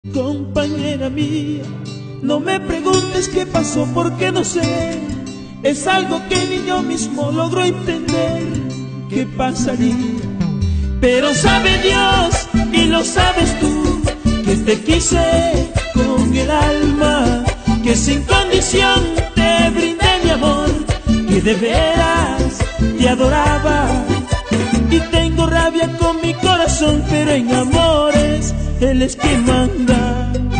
Compañera mía, no me preguntes qué pasó porque no sé. Es algo que ni yo mismo logro entender qué pasaría. Pero sabe Dios y lo sabes tú, que te quise con el alma, que sin condición te brindé mi amor, que de veras te adoraba. Y tengo rabia con mi corazón, pero en amores él es quien manda.